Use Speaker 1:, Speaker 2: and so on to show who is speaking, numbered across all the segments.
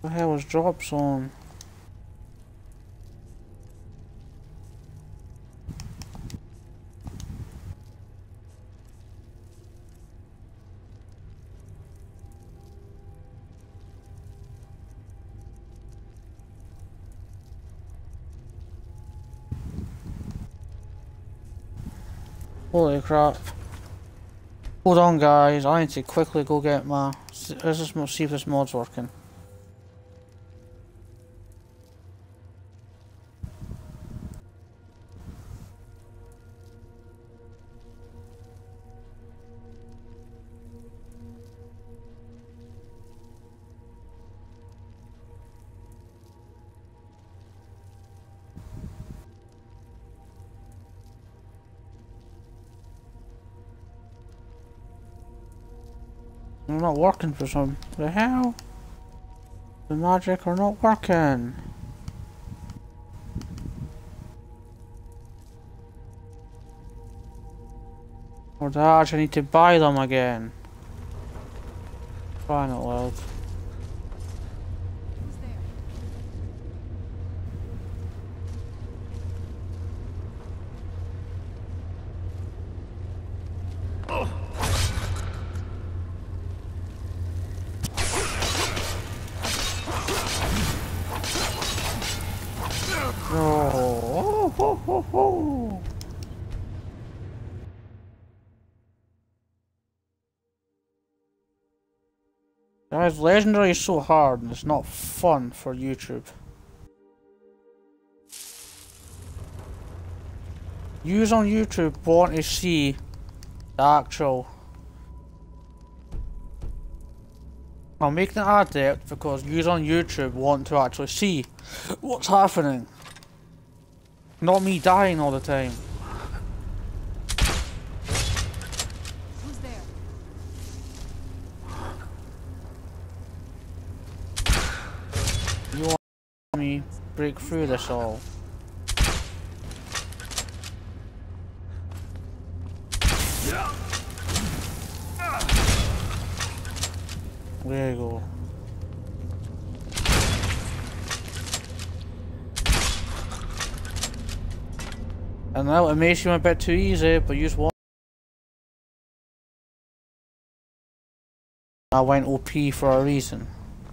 Speaker 1: The hell was drop zone? Holy crap. Hold on guys, I need to quickly go get my... Let's just see if this mod's working. They're not working for some... The hell? The magic are not working. Or do I actually need to buy them again? Fine out loud. Oh, ho, ho, ho. Guys, legendary is so hard and it's not fun for YouTube. Yous on YouTube want to see the actual... I'm making it adept because yous on YouTube want to actually see what's happening. Not me dying all the time.
Speaker 2: Who's there?
Speaker 1: You want me break through this all. There you go. And now it may seem a bit too easy, but you just want... I went OP for a reason.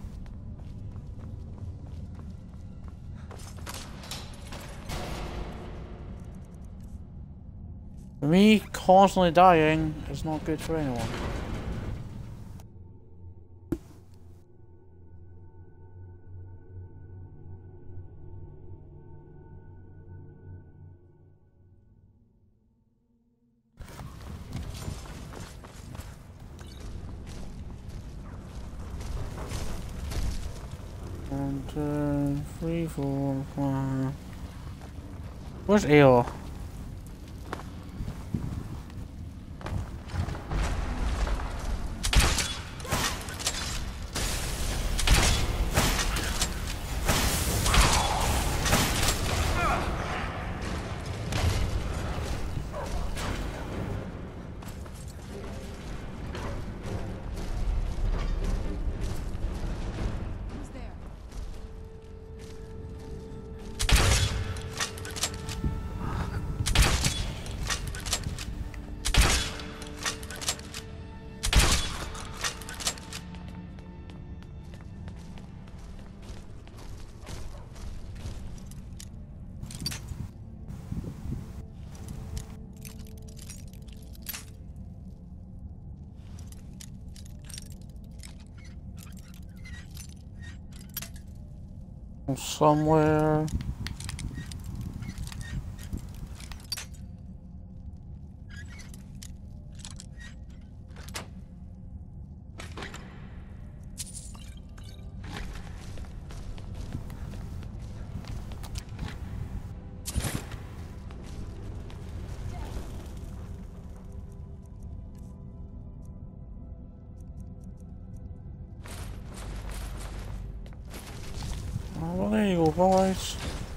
Speaker 1: For me, constantly dying is not good for anyone. One, two, three, four, five. Where's AO? Somewhere. Well, there you go, boys.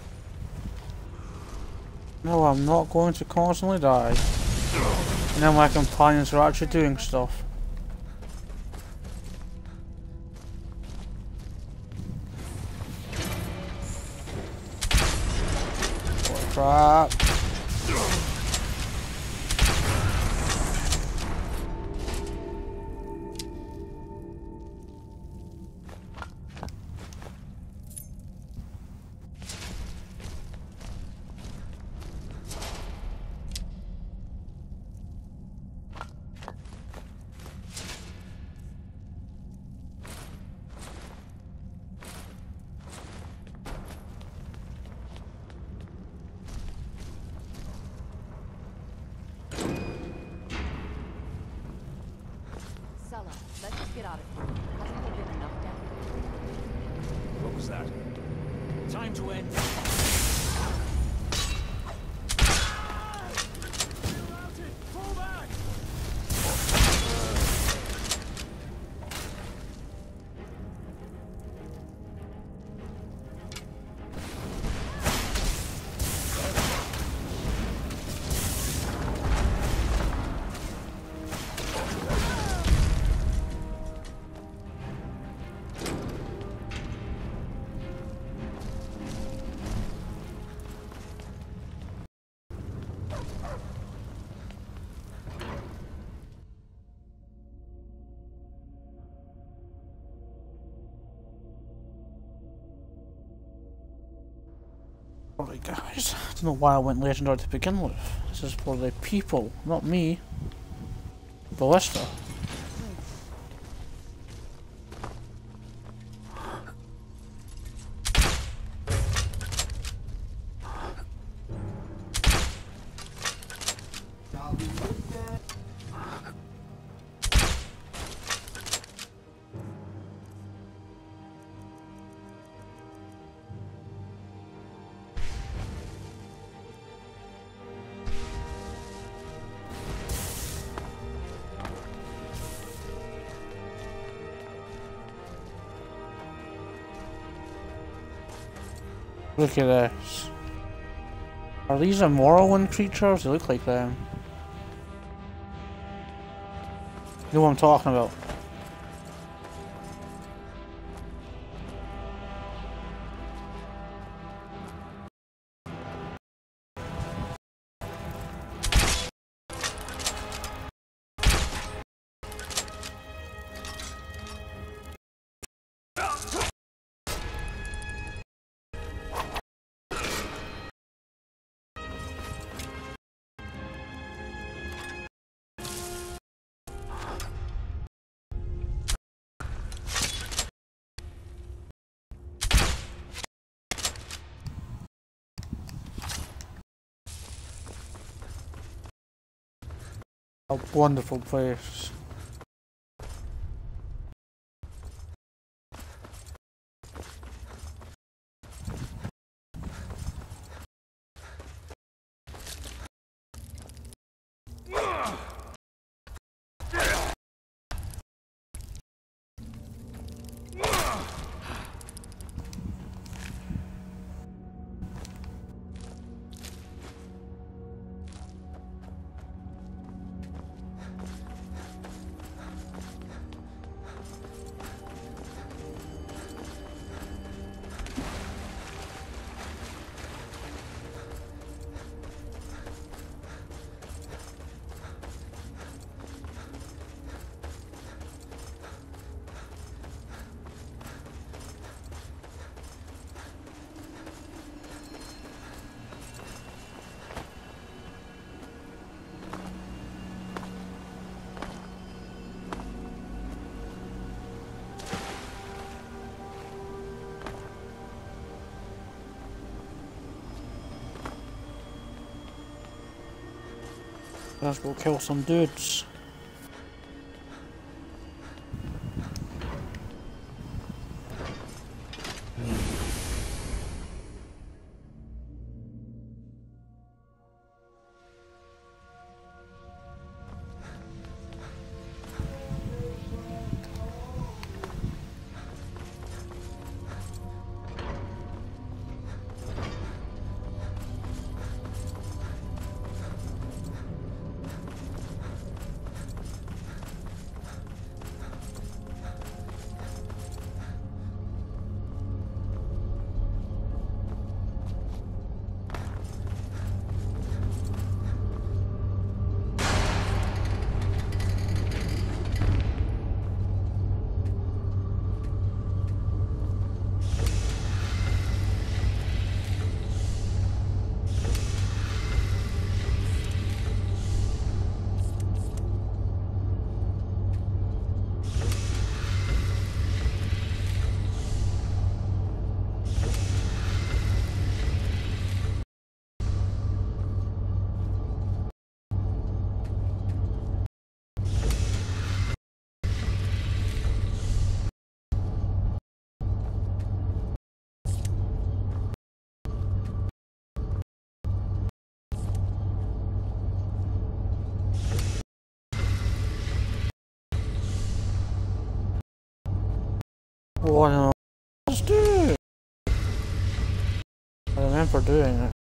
Speaker 1: No, I'm not going to constantly die. Now my companions are actually doing stuff. Crap.
Speaker 2: Let's just get out of here. Hasn't there been enough down here?
Speaker 3: What was that? Time to end. Fall back!
Speaker 1: Alright guys, I don't know why I went legendary to begin with. This is for the people, not me. Ballista. Look at this. Are these a Morrowind creatures? They look like them. You know what I'm talking about. A wonderful place. Let's go kill some dudes. Oh no. Let's do it. I remember doing it.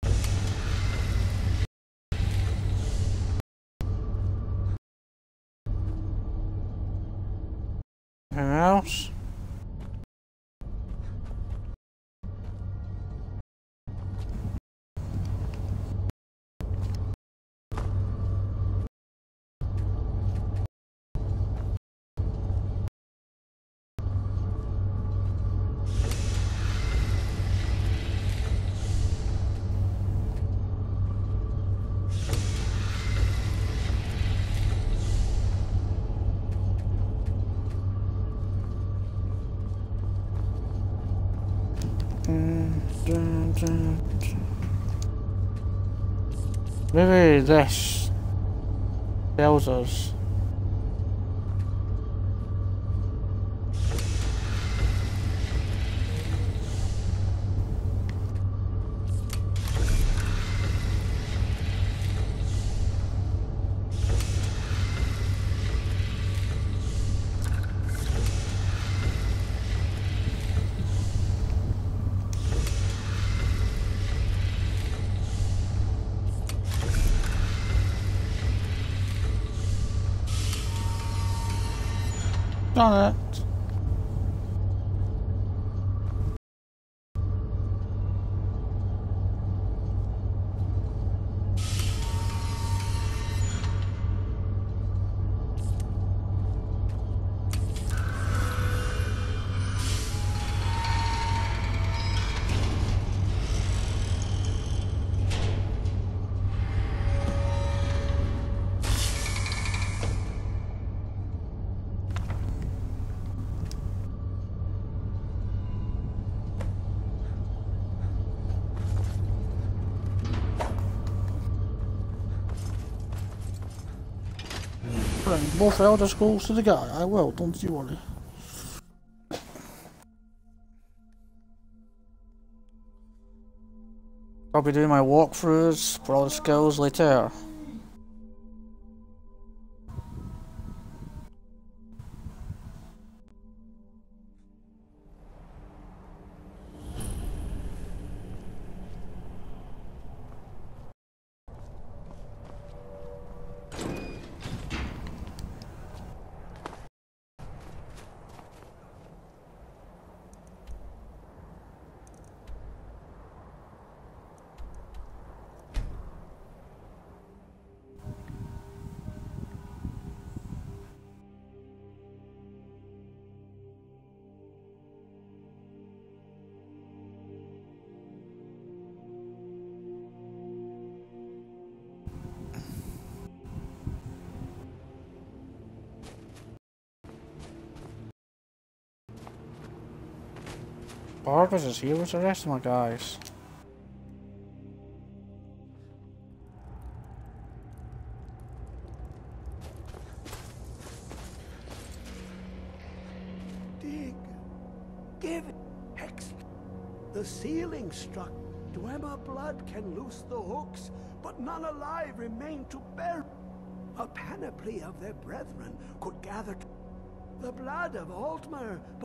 Speaker 1: Anything else? Maybe this tells us. Done it. Bring both elder scrolls to the guy. I will, don't you worry. I'll be doing my walkthroughs for all the skills later. Barbara's is here with the rest of my guys.
Speaker 4: Dig. Give it. Hex. The ceiling struck. Dwemer blood can loose the hooks, but none alive remain to bear. A panoply of their brethren could gather the blood of Altmer.